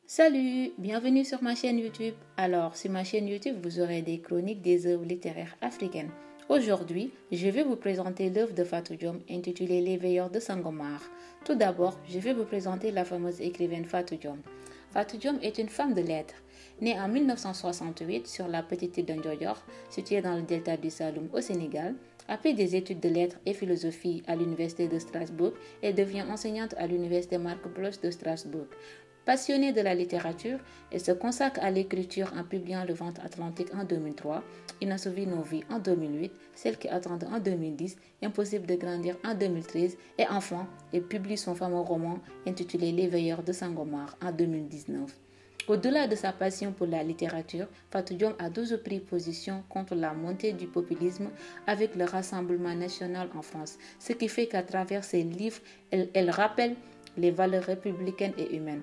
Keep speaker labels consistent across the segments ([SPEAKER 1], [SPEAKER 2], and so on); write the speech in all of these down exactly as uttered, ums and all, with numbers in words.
[SPEAKER 1] Salut, bienvenue sur ma chaîne YouTube. Alors, sur ma chaîne YouTube, vous aurez des chroniques des œuvres littéraires africaines. Aujourd'hui, je vais vous présenter l'œuvre de Fatou Diom intitulée Les Veilleurs de Sangomar. Tout d'abord, je vais vous présenter la fameuse écrivaine Fatou Diom. Fatou Diom est une femme de lettres. Née en mille neuf cent soixante-huit sur la petite île de Ndiodior, située dans le delta du Saloum au Sénégal, après des études de lettres et philosophie à l'université de Strasbourg, elle devient enseignante à l'université Marc Bloch de Strasbourg. Passionnée de la littérature, elle se consacre à l'écriture en publiant Le Ventre Atlantique en deux mille trois, Inassouvi nos vies en deux mille huit, Celle qui attendent en deux mille dix, Impossible de grandir en deux mille treize et enfin, elle publie son fameux roman intitulé Les Veilleurs de Sangomar en deux mille dix-neuf. Au-delà de sa passion pour la littérature, Fatou Diom a toujours pris position contre la montée du populisme avec le Rassemblement national en France, ce qui fait qu'à travers ses livres, elle, elle rappelle les valeurs républicaines et humaines.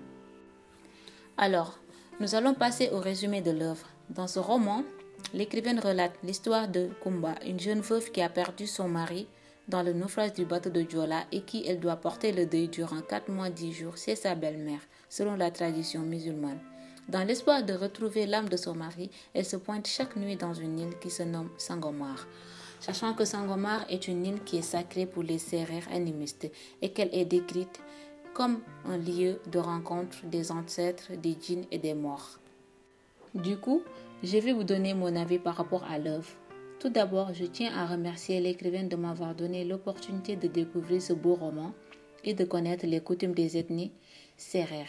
[SPEAKER 1] Alors, nous allons passer au résumé de l'œuvre. Dans ce roman, l'écrivaine relate l'histoire de Kumba, une jeune veuve qui a perdu son mari dans le naufrage du bateau de Joola et qui elle doit porter le deuil durant quatre mois dix jours chez sa belle-mère, selon la tradition musulmane. Dans l'espoir de retrouver l'âme de son mari, elle se pointe chaque nuit dans une île qui se nomme Sangomar. Sachant que Sangomar est une île qui est sacrée pour les Sérères animistes et qu'elle est décrite comme un lieu de rencontre des ancêtres, des djinns et des morts. Du coup, je vais vous donner mon avis par rapport à l'œuvre. Tout d'abord, je tiens à remercier l'écrivaine de m'avoir donné l'opportunité de découvrir ce beau roman et de connaître les coutumes des ethnies sérères.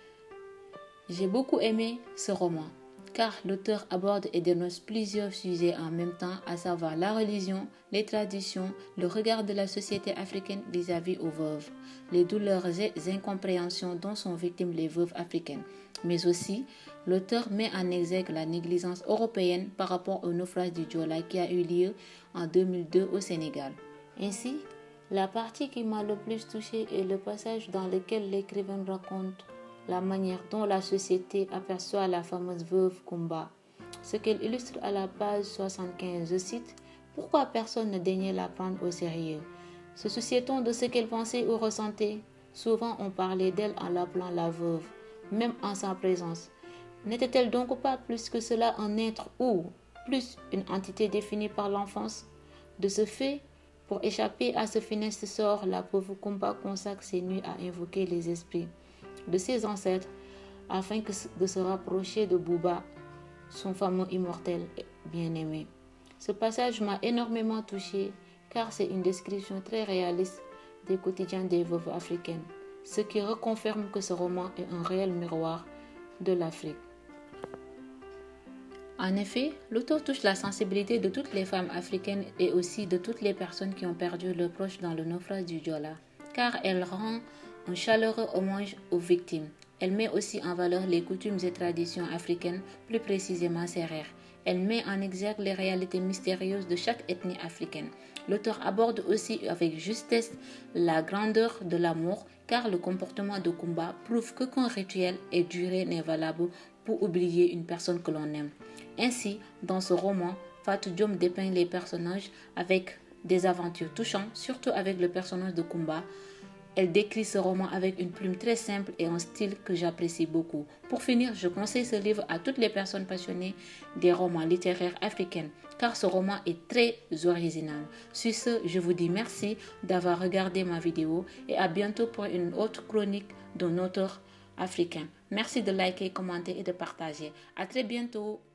[SPEAKER 1] J'ai beaucoup aimé ce roman, car l'auteur aborde et dénonce plusieurs sujets en même temps, à savoir la religion, les traditions, le regard de la société africaine vis-à-vis aux veuves, les douleurs et incompréhensions dont sont victimes les veuves africaines. Mais aussi, l'auteur met en exergue la négligence européenne par rapport au naufrage du Joola qui a eu lieu en deux mille deux au Sénégal. Ainsi, la partie qui m'a le plus touchée est le passage dans lequel l'écrivain raconte la manière dont la société aperçoit la fameuse veuve Kumba. Ce qu'elle illustre à la page soixante-quinze, je cite, « Pourquoi personne ne daignait la prendre au sérieux? Se souciait-on de ce qu'elle pensait ou ressentait? Souvent on parlait d'elle en l'appelant la veuve, même en sa présence. N'était-elle donc pas plus que cela un être ou plus une entité définie par l'enfance? De ce fait, pour échapper à ce funeste sort, la pauvre Kumba consacre ses nuits à invoquer les esprits de ses ancêtres afin que de se rapprocher de Bouba, son fameux immortel bien-aimé. Ce passage m'a énormément touchée car c'est une description très réaliste des quotidiens des veuves africaines, ce qui reconfirme que ce roman est un réel miroir de l'Afrique. En effet, l'auteur touche la sensibilité de toutes les femmes africaines et aussi de toutes les personnes qui ont perdu leurs proches dans le naufrage du Joola, car elle rend un chaleureux hommage aux victimes. Elle met aussi en valeur les coutumes et traditions africaines, plus précisément sérères. Elle met en exergue les réalités mystérieuses de chaque ethnie africaine. L'auteur aborde aussi avec justesse la grandeur de l'amour, car le comportement de Kumba prouve qu'aucun rituel et durée n'est valable pour oublier une personne que l'on aime. Ainsi, dans ce roman, Fatou Diom dépeint les personnages avec des aventures touchantes, surtout avec le personnage de Kumba. Elle décrit ce roman avec une plume très simple et un style que j'apprécie beaucoup. Pour finir, je conseille ce livre à toutes les personnes passionnées des romans littéraires africains, car ce roman est très original. Sur ce, je vous dis merci d'avoir regardé ma vidéo et à bientôt pour une autre chronique d'un auteur africain. Merci de liker, commenter et de partager. À très bientôt.